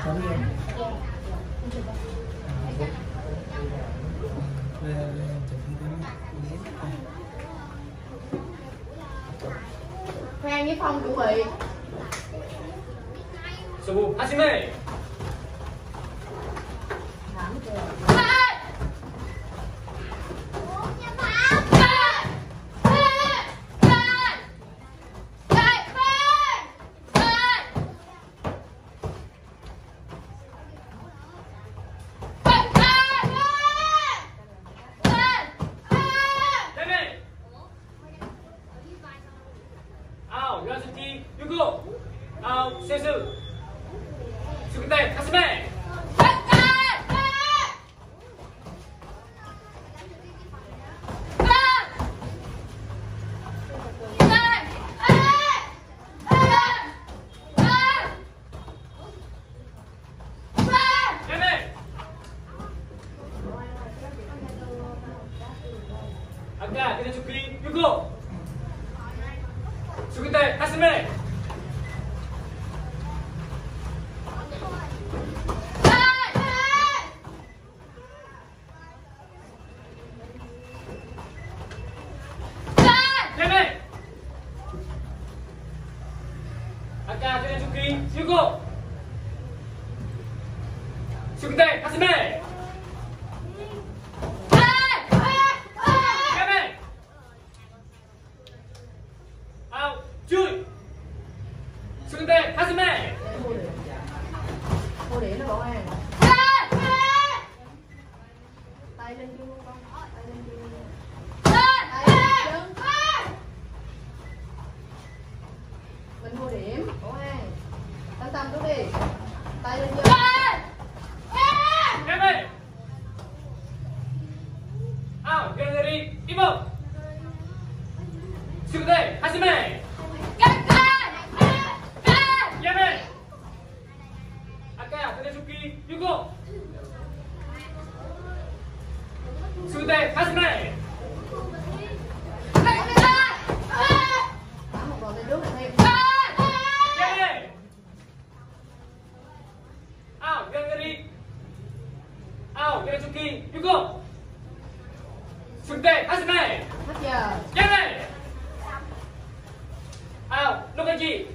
Tấn luôn. Khoan với Phong chuẩn bị. 수부 하시메. 유아스티 유고 세수 수근대 가슴에 아까 그냥 준비 유고 수근대 가슴에 아까 그냥 준비 유고 수근대 가슴에 chui xuống tay Hasime Hô để nó bỏ hàng. Tay lên chân con, tay lên chân. Tay lên chân. Mình hô điểm, bỏ hàng. Tâm tâm xuống đi. Tay lên chân. em ơi Gallery Ivo xuống tay Hasime 아까야 그대죽기 유고 수대 가슴에 Thả một đòn lên trước là thêm. 예네 gallery 그대죽기 유고 수대 가슴에 Hết giờ. 예네 녹아지